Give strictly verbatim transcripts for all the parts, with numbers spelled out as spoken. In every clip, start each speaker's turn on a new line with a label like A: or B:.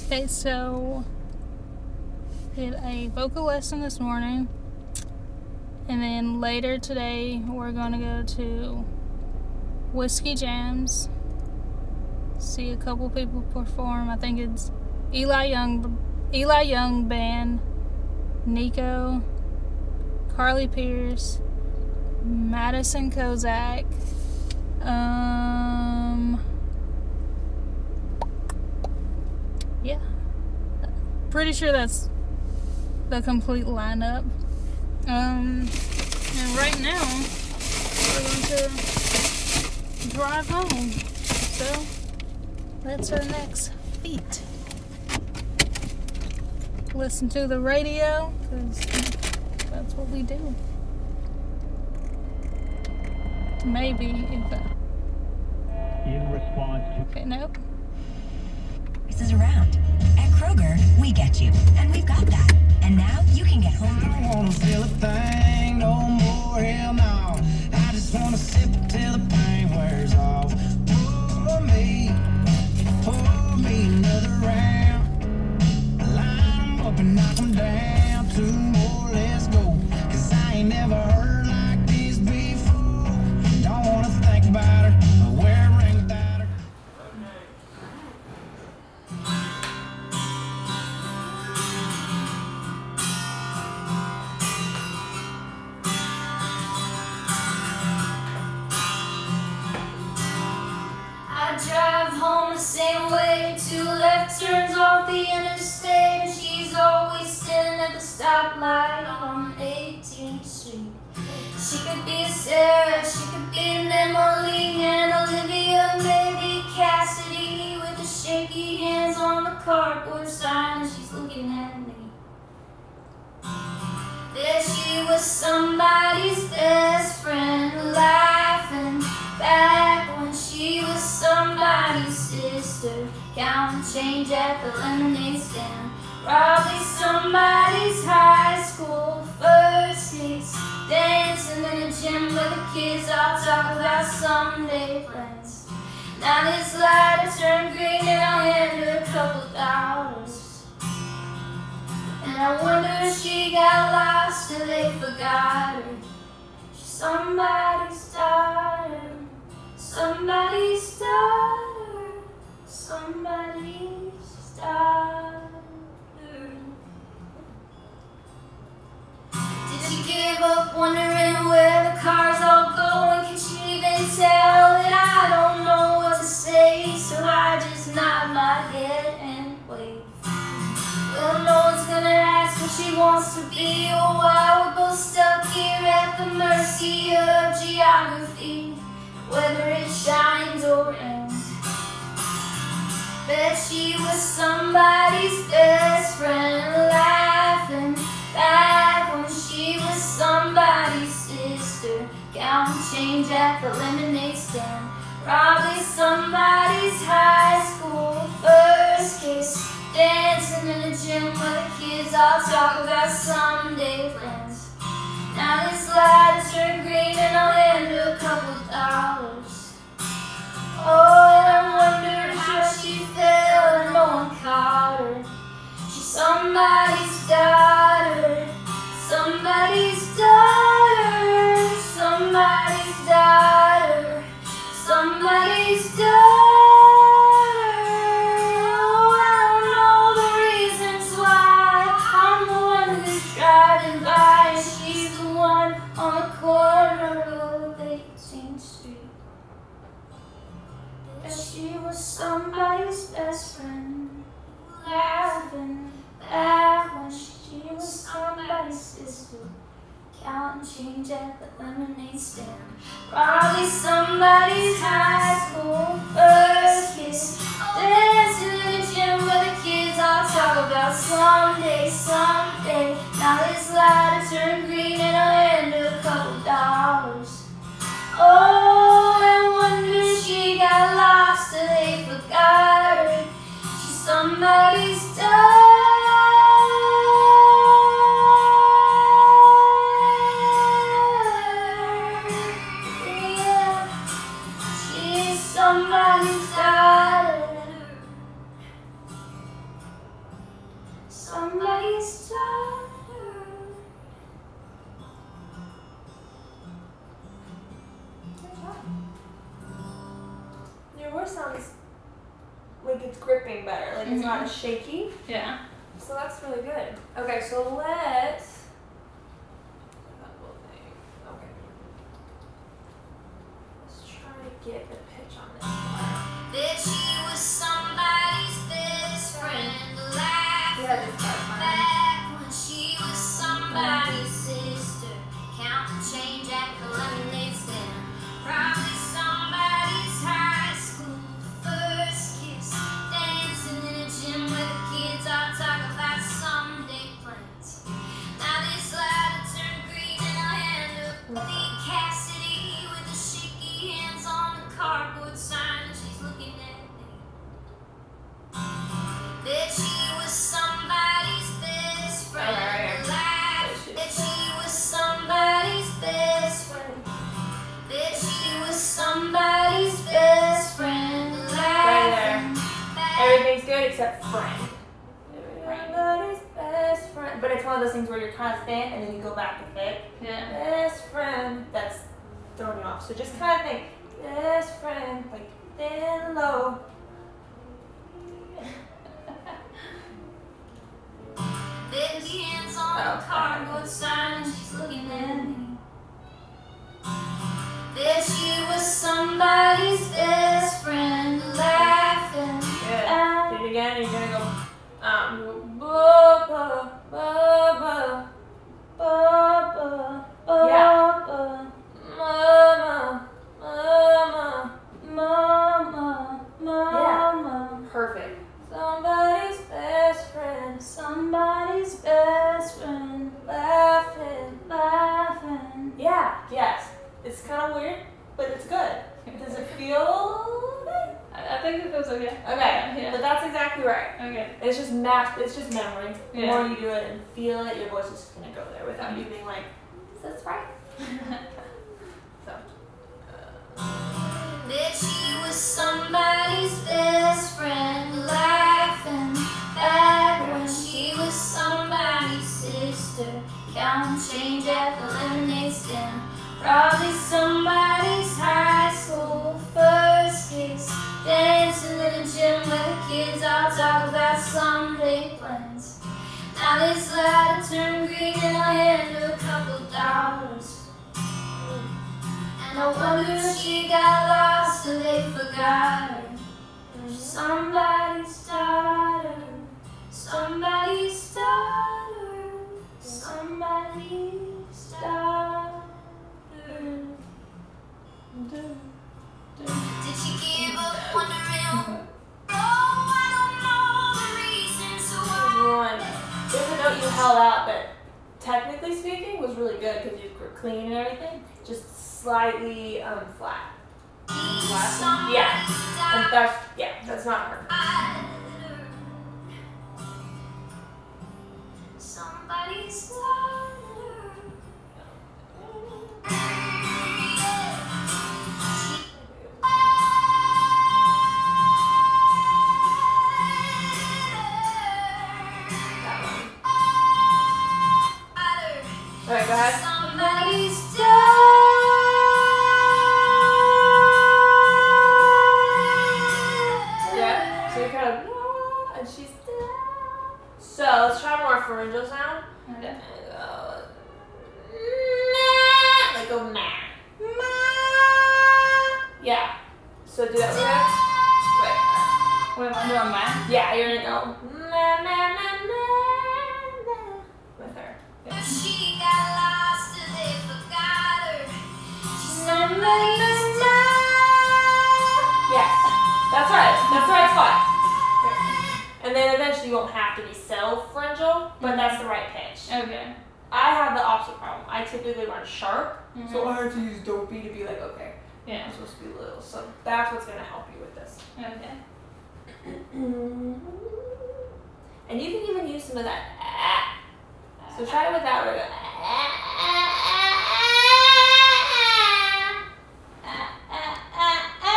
A: Okay, so did a vocal lesson this morning, and then later today we're going to go to Whiskey Jams, see a couple people perform. I think it's Eli Young, Eli Young Band, Niko, Carly Pearce, Madison Kozak, um, yeah, pretty sure that's the complete lineup. Um, and right now we're going to drive home. So that's our next feat. Listen to the radio, because that's what we do. Maybe if I...
B: In response to...
A: Okay, nope.
C: This is around. At Kroger, we get you. And we've got that. And now you can get home.
D: I don't wanna feel a thing no more, hell no. I just wanna sip till the pain wears off. Pour me, pour me another round. Line 'em up and knock 'em down. Two more, let's go. Cause I ain't never heard like this before. Don't wanna think about her, or wear a ring without her.
E: I drive home the same way, two left turns off the interstate, and she's always standing at the stoplight on eighteenth street. She could be a Sarah, she could be an Emily, and Olivia, maybe Cassidy, with the shaky hands on the cardboard sign, and she's looking at me. There she was, somebody's best friend, laughing back when she was somebody's sister, counting change at the lemonade stand. Probably somebody's high school first kiss, dancing in a gym where the kids all talk about someday plans. Now this light has turned green and I'll hand her a couple dollars. And I wonder if she got lost or they forgot her. She's somebody's daughter, somebody's daughter, somebody's daughter. Did she give up wondering where the cars all go? And can she even tell that I don't know what to say? So I just nod my head and wait. Well, no one's gonna ask what she wants to be, or why we're both stuck here at the mercy of geography, whether it shines or ends. Bet she was somebody's best friend, laughing back when she was somebody's sister, counting change at the lemonade stand. Probably somebody's high school first kiss, dancing in a gym where the kids all talk about someday plans. Now this light has turned green and I'll hand her a couple dollars. Oh, and I wonder how she felt and no one caught her. She's somebody's daughter, somebody's daughter, somebody's daughter, somebody's daughter. Oh, I don't know the reasons why I'm the one who's driving by, and she's the one on the corner of eighteenth street. Yeah, she was somebody's best friend, laughing back when she was somebody's sister, counting change at the lemonade stand. Probably somebody's high school first kiss, dancing in a gym where the kids all talk about someday, someday. Now this light has turned green and I'll hand her a couple dollars. Oh, I wonder if she got lost or they forgot her. She's somebody's daughter. Somebody's daughter.
F: it's gripping better. Like it's not as shaky.
A: Yeah.
F: So that's really good. Okay, so let's. Okay. Let's try to get the pitch on this one.
E: Bet she was somebody's best friend. Laughing
F: Yeah, this part fine.
E: back when she was somebody's sister. Counting change at the lemonade stand. Probably somebody's high school first kiss. Dancing in a gym where the kids all talk about someday plans. Now this light turned green and I hand up Lee Cassidy with the shaky hands on the cardboard sign and she's looking at me. Bet she was somebody's best friend.
F: Alright.
E: Life. Bet she was somebody's best friend. Bet she was somebody's best friend.
F: Right there.
E: Back.
F: Everything's good except friend. Everybody's best friend. But it's one of those things where you're kind of thin and then you go back to thick.
A: Yeah.
F: Best friend. That's throwing you off. So just kind of think, best friend, like thin low.
E: Bet the hands on
F: Oh.
E: the cardboard sign and she's looking at me. Bet she was somebody's best friend. Laughing.
F: Good. Do it again and you're gonna go um ba ba ba ba ba ba yeah. Mama, mama, mama, mama. Yeah. Perfect. Somebody's best friend.
A: Somebody's best friend.
F: Laughing.
A: Laughing.
F: Yeah, yes. It's kind of weird, but it's good. Does it feel good?
A: I, I think it feels okay.
F: Okay,
A: Yeah.
F: but that's exactly right.
A: Okay.
F: It's just math, it's just memory. The
A: Yeah.
F: more you do it and feel it, your voice is just gonna go there without you being like, is this right? So.
E: Bet she was somebody's best friend. Laughing back when she was somebody's sister. Counting change at the lemonade stand. Probably somebody's high school first kiss. Dancing in a gym where the kids all talk about someday plans. Now this light turned green and I hand her a couple dollars. And I wonder if she got lost or they forgot her. She's somebody's daughter, somebody's daughter, somebody's daughter. Did she give up wondering? Oh, I don't know the reason, so I
F: One. There's a note you held out that, technically speaking, was really good because you were clean and everything. Just slightly um, flat. Flat? Yeah. And that's, yeah, that's not her.
E: Somebody's daughter.
F: Alright, go ahead.
E: Somebody's daughter.
F: Yeah. So you're kind of, "Ah," and she's down. So let's try more pharyngeal sound.
A: Okay.
F: And go, nah. Like go nah. Ma. Yeah. So do that with her.
A: Wait, am I doing mine?
F: Wait. Yeah, you're gonna go nah nah nah nah nah with her. Yeah.
E: She got lost and they forgot her. She's
F: Somebody's
E: somebody's
F: Yes, that's right. That's the right spot. And then eventually you won't have to be so pharyngeal, but that's the right pitch.
A: Okay.
F: I have the opposite problem. I typically run sharp,
A: Mhm.
F: so I have to use dopey to be like, okay,
A: Yeah.
F: I'm supposed to be little. So that's what's gonna help you with this.
A: Okay.
F: And you can even use some of that. Ah. So try it with that. Where you go, ah, ah, ah, ah, ah, ah, ah.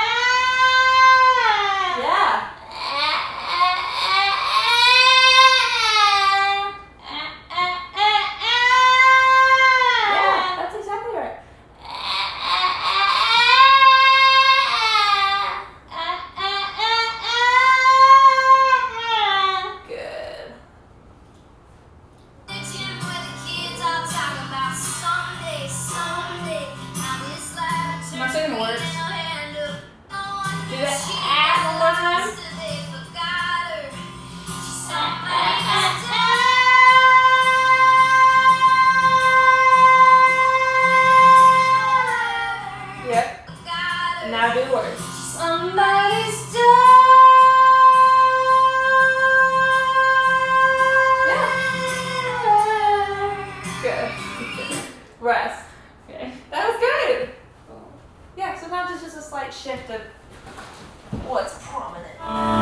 F: Yeah. Yeah, that's exactly right. works. Do that ah one more time. Yep. Now do words.
E: Somebody's done.
F: Good. Rest. Okay. That was good. Yeah, sometimes it's just a slight shift of what's prominent.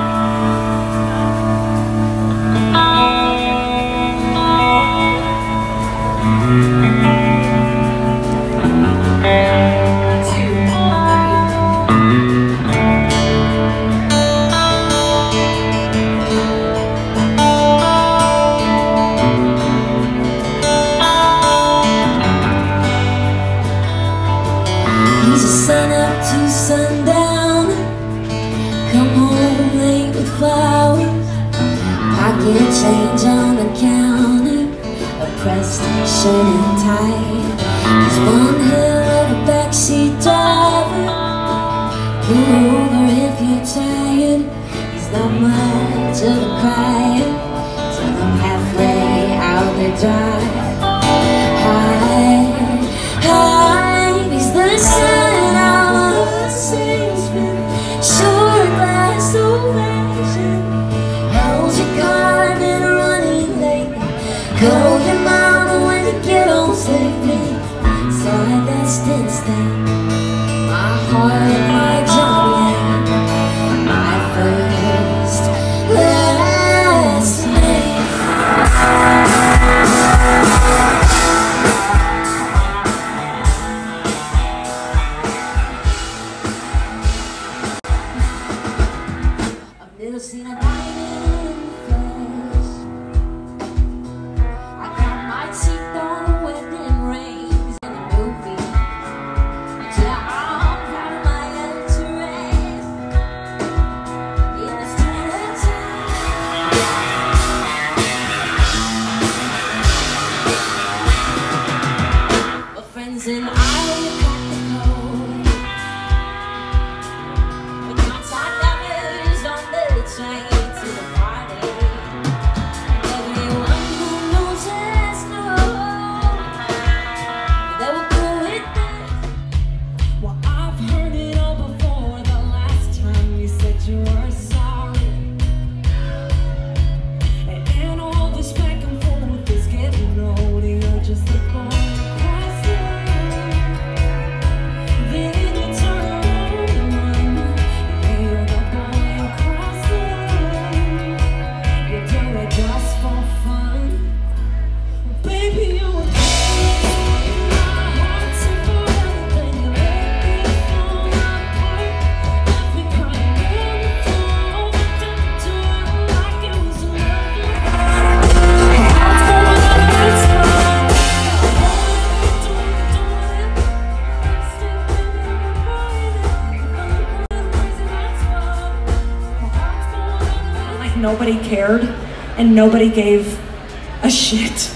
G: He's a sun up to sundown. Come home late with flowers. Pocket change on the counter. A pressed shirt and tie. He's one hell of a backseat driver. Pull over if you're tired. He's not much of a crier. So I'm halfway out the drive. High, high. He's the sun out of a salesman. Short glass ovation. How's your car been running lately? Call your mama when you get home safely. Saw that stint stamp. My heart and my Johnny. My first, last name. I've never seen a diamond flash. I got my teeth on wedding rings in the movie. Yeah, I'm proud of my entourage. In the street my friends and I cracked the code. We got our lovers on the train to the party. Everyone who knows us knows that we're cool with this. Well, I've heard it all before. The last time you said you were sorry, and, and all this back and forth is getting old. You're just a boy across the road. Then you turn around and run. Yeah, you're the boy across the road. You do it just for fun. Baby, you were my heart's in for everything. You make me fall apart. Left me crying on the floor. Don't do it like it was love. My heart's for everything.
H: Like nobody cared and nobody gave a shit.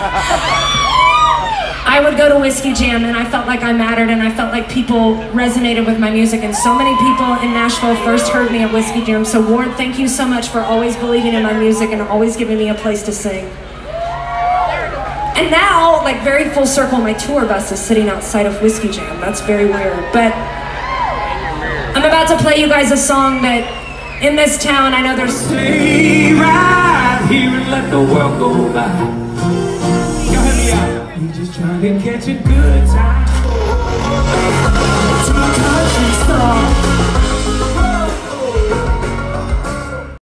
H: I would go to Whiskey Jam and I felt like I mattered and I felt like people resonated with my music, and so many people in Nashville first heard me at Whiskey Jam. So Ward, thank you so much for always believing in my music and always giving me a place to sing. And now, like very full circle, my tour bus is sitting outside of Whiskey Jam. That's very weird, but I'm about to play you guys a song that in this town, I know there's...
D: Stay right here and let the world go by. Y'all help me out. We just trying to catch a good time.